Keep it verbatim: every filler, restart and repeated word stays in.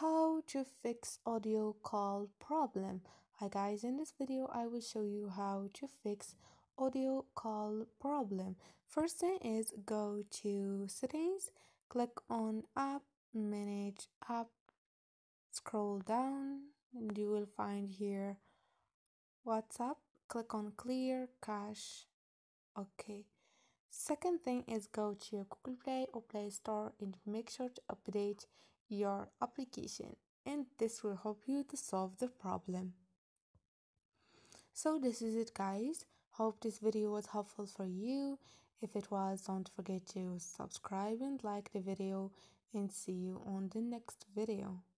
How to fix audio call problem. Hi guys, in this video I will show you how to fix audio call problem. First thing is go to settings, click on app, manage app, scroll down and you will find here WhatsApp, click on clear cache. Okay. Second thing is go to your Google Play or Play Store and make sure to update your application, and this will help you to solve the problem. So this is it guys. Hope this video was helpful for you. If it was, don't forget to subscribe and like the video, and see you on the next video.